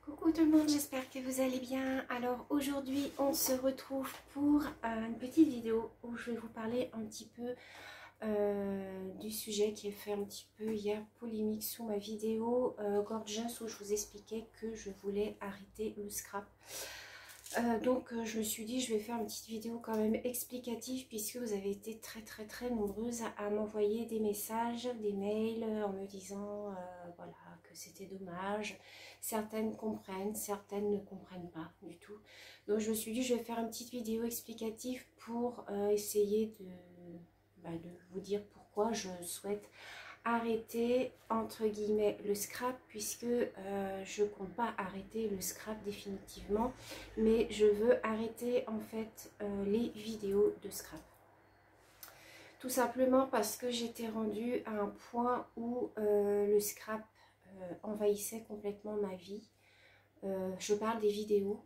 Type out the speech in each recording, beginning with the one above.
Coucou tout le monde, j'espère que vous allez bien. Alors aujourd'hui on se retrouve pour une petite vidéo où je vais vous parler un petit peu du sujet qui est fait un petit peu hier polémique sous ma vidéo Gorgeous où je vous expliquais que je voulais arrêter le scrap. Donc je me suis dit je vais faire une petite vidéo quand même explicative puisque vous avez été très nombreuses à m'envoyer des messages, des mails en me disant voilà que c'était dommage. Certaines comprennent, certaines ne comprennent pas du tout. Donc je me suis dit je vais faire une petite vidéo explicative pour essayer de vous dire pourquoi je souhaite arrêter entre guillemets le scrap, puisque je compte pas arrêter le scrap définitivement, mais je veux arrêter en fait les vidéos de scrap, tout simplement parce que j'étais rendue à un point où le scrap envahissait complètement ma vie. Je parle des vidéos.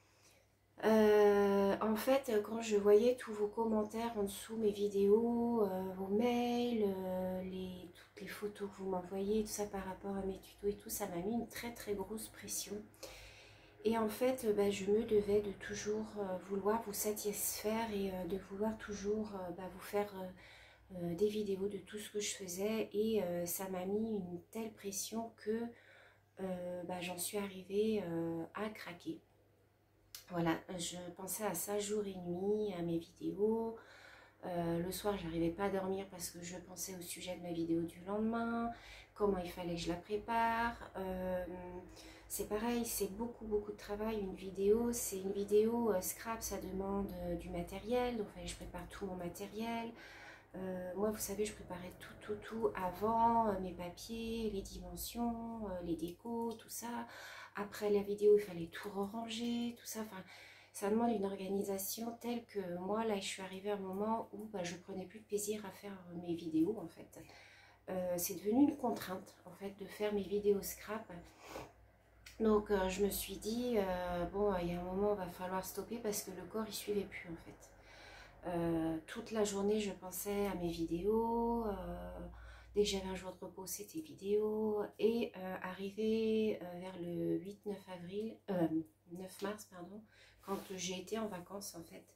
En fait, quand je voyais tous vos commentaires en dessous mes vidéos, vos mails, toutes les photos que vous m'envoyez, tout ça par rapport à mes tutos et tout, ça m'a mis une très grosse pression. Et en fait, je me devais de toujours vouloir vous satisfaire et de vouloir toujours vous faire des vidéos de tout ce que je faisais. Et ça m'a mis une telle pression que j'en suis arrivée à craquer. Voilà, je pensais à ça jour et nuit, à mes vidéos. Le soir, j'arrivais pas à dormir parce que je pensais au sujet de ma vidéo du lendemain, comment il fallait que je la prépare. C'est pareil, c'est beaucoup de travail. Une vidéo, c'est une vidéo scrap, ça demande du matériel, donc je prépare tout mon matériel. Moi, vous savez, je préparais tout avant, mes papiers, les dimensions, les décos, tout ça. Après la vidéo, il fallait tout ranger, tout ça. Enfin, ça demande une organisation telle que moi, là, je suis arrivée à un moment où je prenais plus de plaisir à faire mes vidéos, en fait. C'est devenu une contrainte, en fait, de faire mes vidéos scrap. Donc, je me suis dit, bon, il y a un moment, il va falloir stopper parce que le corps, il suivait plus, en fait. Toute la journée je pensais à mes vidéos, dès que j'avais un jour de repos c'était vidéo, et arrivé vers le 8-9 avril, 9 mars pardon, quand j'ai été en vacances en fait,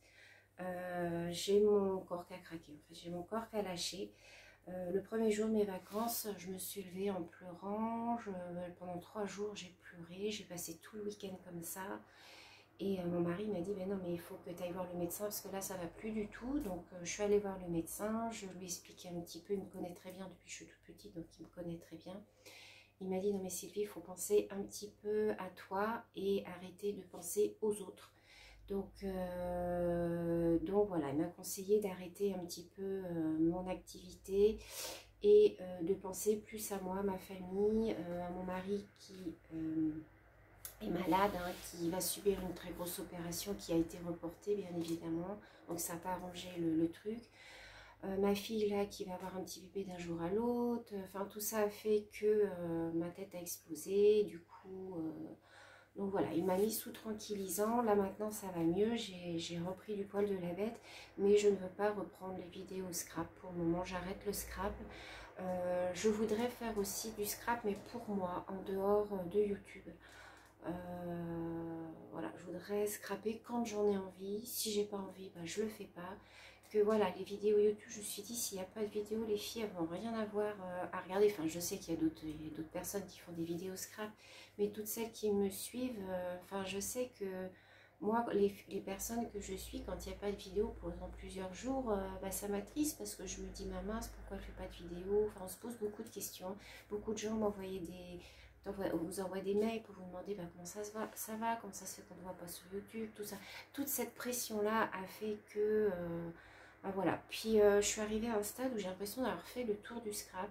j'ai mon corps qui a craqué, en fait. J'ai mon corps qui a lâché. Le premier jour de mes vacances, je me suis levée en pleurant, pendant 3 jours j'ai pleuré, j'ai passé tout le week-end comme ça. Et mon mari m'a dit, ben non, mais il faut que tu ailles voir le médecin parce que là, ça va plus du tout. Donc, je suis allée voir le médecin. Je lui ai expliqué un petit peu. Il me connaît très bien depuis que je suis toute petite, donc il me connaît très bien. Il m'a dit, non, mais Sylvie, il faut penser un petit peu à toi et arrêter de penser aux autres. Donc voilà, il m'a conseillé d'arrêter un petit peu mon activité et de penser plus à moi, ma famille, à mon mari qui est malade, hein, qui va subir une très grosse opération qui a été reportée bien évidemment, donc ça n'a pas arrangé le truc. Ma fille là qui va avoir un petit bébé d'un jour à l'autre, enfin tout ça a fait que ma tête a explosé, du coup, donc voilà, il m'a mis sous tranquillisant, là maintenant ça va mieux, j'ai repris du poil de la bête, mais je ne veux pas reprendre les vidéos scrap, pour le moment j'arrête le scrap. Je voudrais faire aussi du scrap, mais pour moi, en dehors de YouTube. Voilà, je voudrais scraper quand j'en ai envie. Si j'ai pas envie, je le fais pas. Que voilà, les vidéos YouTube, je me suis dit, s'il n'y a pas de vidéo, les filles elles vont rien avoir à regarder. Enfin, je sais qu'il y a d'autres personnes qui font des vidéos scrap, mais toutes celles qui me suivent, enfin, je sais que moi, les personnes que je suis, quand il n'y a pas de vidéo pendant plusieurs jours, ça m'attriste parce que je me dis, ma mince, pourquoi je fais pas de vidéo? Enfin, on se pose beaucoup de questions. Beaucoup de gens m'envoyaient on vous envoie des mails pour vous demander comment ça va, comment ça se fait qu'on ne voit pas sur YouTube, tout ça. Toute cette pression-là a fait que, voilà. Puis je suis arrivée à un stade où j'ai l'impression d'avoir fait le tour du scrap.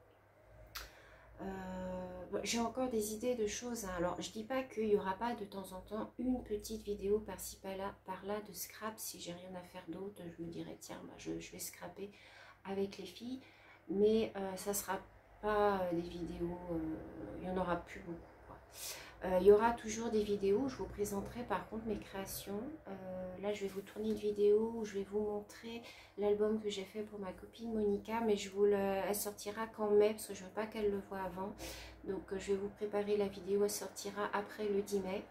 J'ai encore des idées de choses, hein. Alors je dis pas qu'il n'y aura pas de temps en temps une petite vidéo par-ci par-là de scrap. Si j'ai rien à faire d'autre, je me dirais tiens, je vais scraper avec les filles, mais ça sera pas des vidéos, il y en aura plus beaucoup, quoi. Il y aura toujours des vidéos où je vous présenterai par contre mes créations. Là je vais vous tourner une vidéo où je vais vous montrer l'album que j'ai fait pour ma copine Monica, mais elle sortira qu'en mai parce que je veux pas qu'elle le voie avant. Donc je vais vous préparer la vidéo, elle sortira après le 10 mai.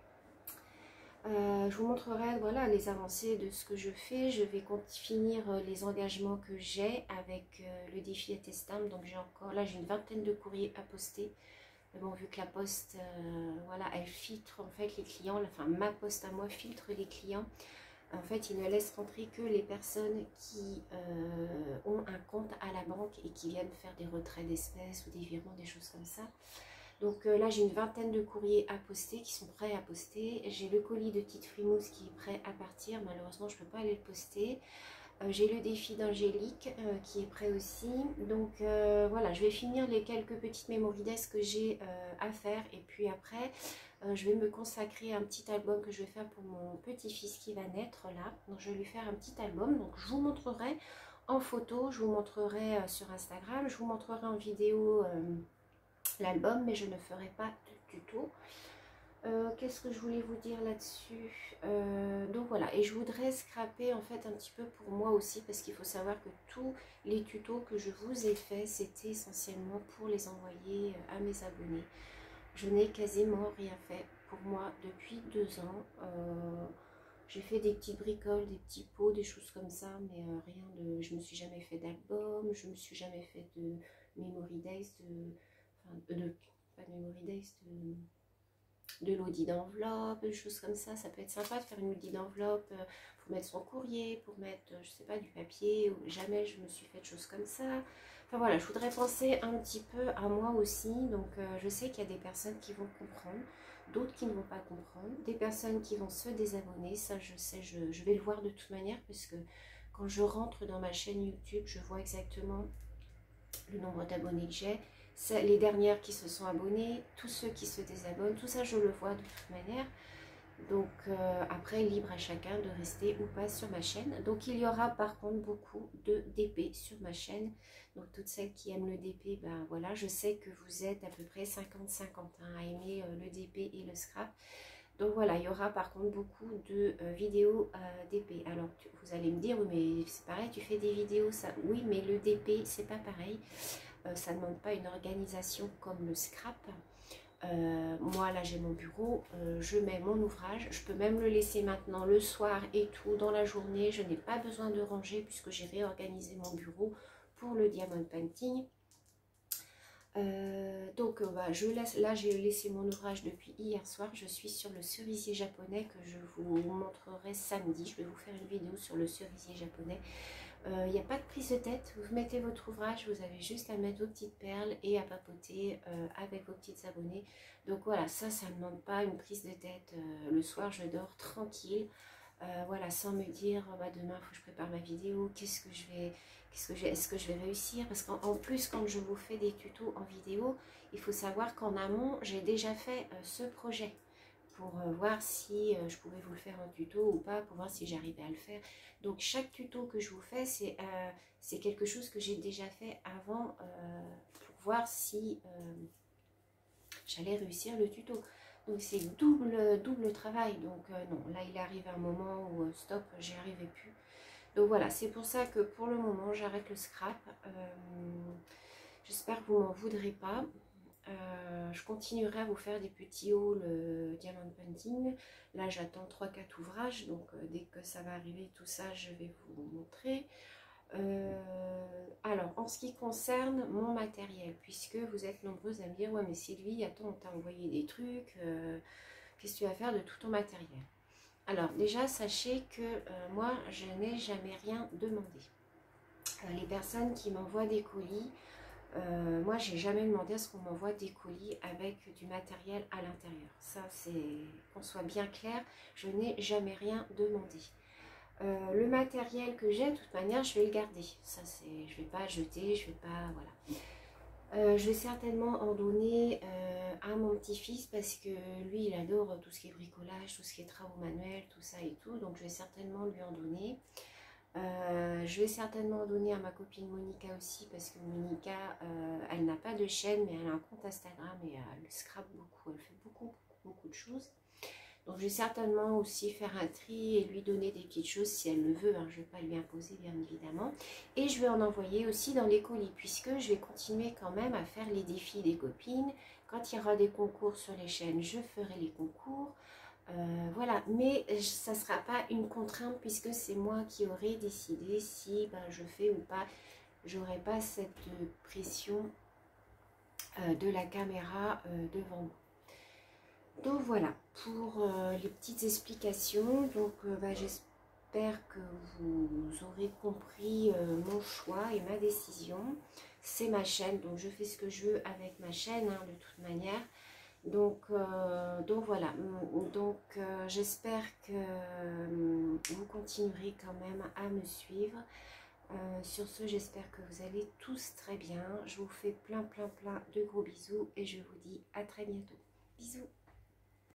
Je vous montrerai voilà, les avancées de ce que je fais. Je vais finir les engagements que j'ai avec le défi Attestam. Donc j'ai encore, là j'ai une vingtaine de courriers à poster. Mais bon, vu que la poste, voilà, elle filtre en fait les clients, enfin ma poste à moi filtre les clients. En fait, il ne laisse rentrer que les personnes qui ont un compte à la banque et qui viennent faire des retraits d'espèces ou des virements, des choses comme ça. Donc là, j'ai une vingtaine de courriers à poster qui sont prêts à poster. J'ai le colis de Tite Frimousse qui est prêt à partir. Malheureusement, je ne peux pas aller le poster. J'ai le défi d'Angélique qui est prêt aussi. Donc voilà, je vais finir les quelques petites mémorides que j'ai à faire. Et puis après, je vais me consacrer à un petit album que je vais faire pour mon petit-fils qui va naître là. Donc je vais lui faire un petit album. Donc je vous montrerai en photo, je vous montrerai sur Instagram, je vous montrerai en vidéo l'album, mais je ne ferai pas de tuto. Qu'est-ce que je voulais vous dire là-dessus, donc voilà, et je voudrais scraper en fait un petit peu pour moi aussi, parce qu'il faut savoir que tous les tutos que je vous ai faits, c'était essentiellement pour les envoyer à mes abonnés. Je n'ai quasiment rien fait pour moi depuis 2 ans. J'ai fait des petites bricoles, des petits pots, des choses comme ça, mais rien de... Je me suis jamais fait d'album, je me suis jamais fait de Memory Days, pas de Memory Days, de l'audit d'enveloppe, des choses comme ça. Ça peut être sympa de faire une audit d'enveloppe pour mettre son courrier, pour mettre, je sais pas, du papier. Jamais je me suis fait de choses comme ça. Enfin voilà, je voudrais penser un petit peu à moi aussi. Donc je sais qu'il y a des personnes qui vont comprendre, d'autres qui ne vont pas comprendre, des personnes qui vont se désabonner. Ça je sais, je vais le voir de toute manière, parce que quand je rentre dans ma chaîne YouTube, je vois exactement le nombre d'abonnés que j'ai, les dernières qui se sont abonnées, tous ceux qui se désabonnent, tout ça je le vois de toute manière. Donc après, libre à chacun de rester ou pas sur ma chaîne. Donc il y aura par contre beaucoup de DP sur ma chaîne. Donc toutes celles qui aiment le DP, ben voilà, je sais que vous êtes à peu près 50-50 à aimer le DP et le scrap. Donc voilà, il y aura par contre beaucoup de vidéos DP. Alors vous allez me dire, oui mais c'est pareil, tu fais des vidéos, ça. Oui, mais le DP c'est pas pareil. Ça ne demande pas une organisation comme le scrap. Moi là j'ai mon bureau, je mets mon ouvrage, je peux même le laisser maintenant le soir et tout dans la journée. Je n'ai pas besoin de ranger puisque j'ai réorganisé mon bureau pour le diamond painting. Donc bah, là j'ai laissé mon ouvrage depuis hier soir. Je suis sur le cerisier japonais que je vous montrerai samedi. Je vais vous faire une vidéo sur le cerisier japonais. Il n'y a pas de prise de tête, vous mettez votre ouvrage, vous avez juste à mettre vos petites perles et à papoter avec vos petites abonnées. Donc voilà, ça ne demande pas une prise de tête. Le soir je dors tranquille, voilà, sans me dire bah, demain il faut que je prépare ma vidéo, est-ce que je vais réussir? Parce qu'en plus quand je vous fais des tutos en vidéo, il faut savoir qu'en amont j'ai déjà fait ce projet pour voir si je pouvais vous le faire en tuto ou pas, pour voir si j'arrivais à le faire. Donc chaque tuto que je vous fais, c'est quelque chose que j'ai déjà fait avant pour voir si j'allais réussir le tuto. Donc c'est double travail. Donc non, là il arrive un moment où stop, j'y arrivais plus. Donc voilà, c'est pour ça que pour le moment j'arrête le scrap. J'espère que vous m'en voudrez pas. Je continuerai à vous faire des petits hauls diamond painting. Là j'attends 3-4 ouvrages, donc dès que ça va arriver tout ça je vais vous montrer. Alors en ce qui concerne mon matériel, puisque vous êtes nombreuses à me dire ouais mais Sylvie, attends, on t'a envoyé des trucs, qu'est-ce que tu vas faire de tout ton matériel? Alors déjà sachez que moi je n'ai jamais rien demandé. Les personnes qui m'envoient des colis, moi j'ai jamais demandé à ce qu'on m'envoie des colis avec du matériel à l'intérieur. Ça c'est qu'on soit bien clair, je n'ai jamais rien demandé. Le matériel que j'ai, de toute manière je vais le garder. Ça c'est, je vais pas jeter, je vais pas, voilà. Je vais certainement en donner à mon petit-fils parce que lui il adore tout ce qui est bricolage, tout ce qui est travaux manuels, tout ça et tout, donc je vais certainement lui en donner. Je vais certainement en donner à ma copine Monica aussi parce que Monica, elle n'a pas de chaîne mais elle a un compte Instagram et elle scrape beaucoup, elle fait beaucoup de choses. Donc je vais certainement aussi faire un tri et lui donner des petites choses si elle le veut, hein. Je ne vais pas lui imposer bien évidemment. Et je vais en envoyer aussi dans les colis, puisque je vais continuer quand même à faire les défis des copines. Quand il y aura des concours sur les chaînes, je ferai les concours. Voilà, mais ça ne sera pas une contrainte puisque c'est moi qui aurai décidé si ben, je fais ou pas. J'aurai pas cette pression de la caméra devant moi. Donc voilà pour les petites explications. Donc bah, j'espère que vous aurez compris mon choix et ma décision. C'est ma chaîne, donc je fais ce que je veux avec ma chaîne hein, de toute manière. Donc voilà, donc j'espère que vous continuerez quand même à me suivre. Sur ce, j'espère que vous allez tous très bien. Je vous fais plein de gros bisous et je vous dis à très bientôt. Bisous.